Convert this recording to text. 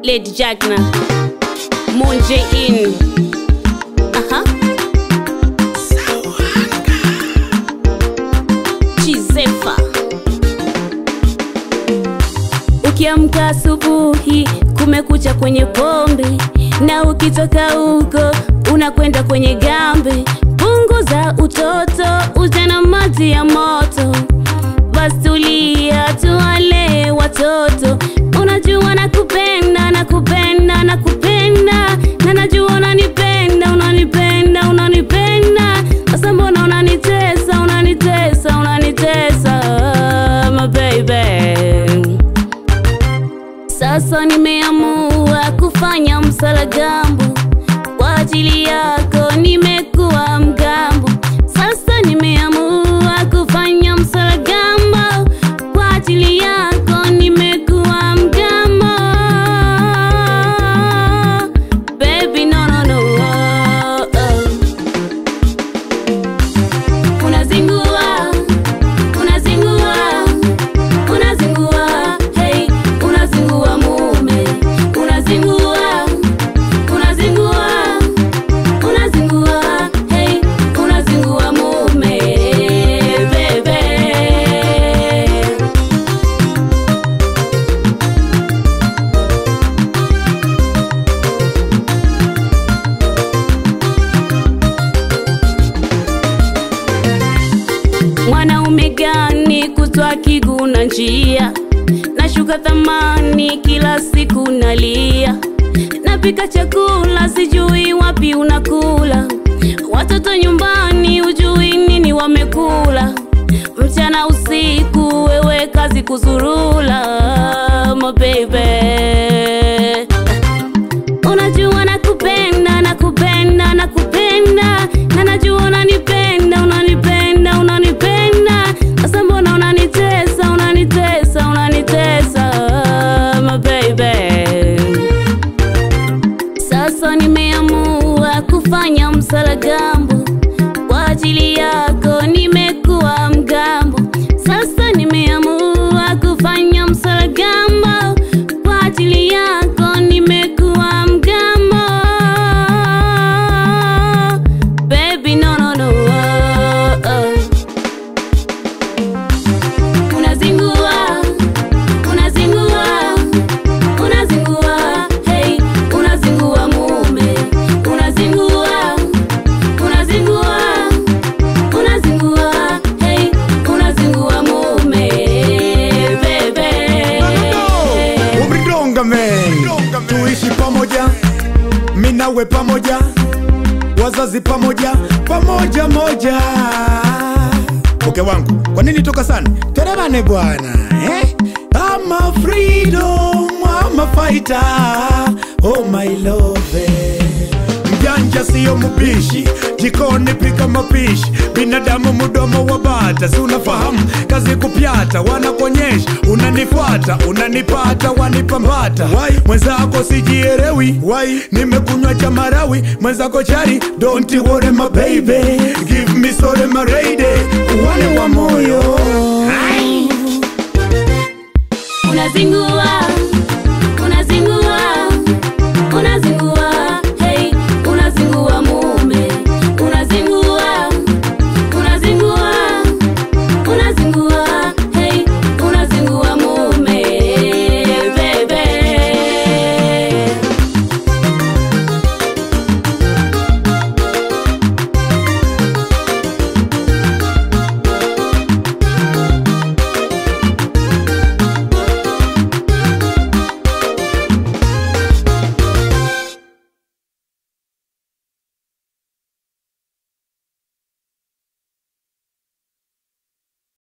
Lady Jagna, Moon Jae-in. Chizefa. Ukiamka asubuhi kumekucha kwenye pombe, na ukitoka huko unakwenda kwenye gambe. Punguza utoto, ujana maji ya moto. Basi tulia tuwale watoto. Unajua nakupenda, nakupenda, nakupenda. Na najua unanipenda, unanipenda, unanipenda. Sasa mbona unanitesa, unanitesa, unanitesa, my baby. Sasa nimeamua kufanya msalagambo kwa ajili yako, nimekuwa mgambo. Sasa nimeamua kufanya msalagambo kwa ajili yako, nimekuwa mgambo. Baby no no no, unazingua, unazingua, unazingua, hey, unazingua mume, unazingua, unazingua, unazingua, hey, unazingua mume, baby. Mwanaume gani kutwa kiguna njia, nashuka thamani kila siku nalia. Napika chakula sijui wapi unakula, watoto nyumbani ujui nini wamekula. Mchana usiku wewe kazi kuzurula, my baby. Unajua nakupenda, nakupenda, nakupenda. Na najua unanipenda, unanipenda, unanipenda. Sasa mbona unanitesa, unanitesa, unanitesa, my baby. Sasa nimeamua kufanya msalagambo kwa ajili yako, nimekuwa mgambo. Sasa nimeamua kufanya msalagambo kwa ajili yako, nimekuwa mgambo. Baby no no no, unazingua, unazingua, unazingua, hey, unazingua mume, unazingua, unazingua, unazingua, hey, unazingua mume, baby. Ubridonga man, tuishi pamoja, mimi nawe pamoja, wazazi pamoja, pamoja moja. Mke wangu, kwa nini toka sana? Teremane bwana, eh? I'm a freedom, I'm a fighter, oh my love. Mjanja siyo mbishi, jikoni pika mapishi. Binadamu mudomo wa bata, si unafahamu kazi kupyata. Wanakonyesha, unanifuata, unanipata, wanipambata. Mwenzako sijielewi, nimekunywa cha marawi. Mwenzako chari, don't worry my baby, give me sorry my lady, uwane wa moyo. Unazingua,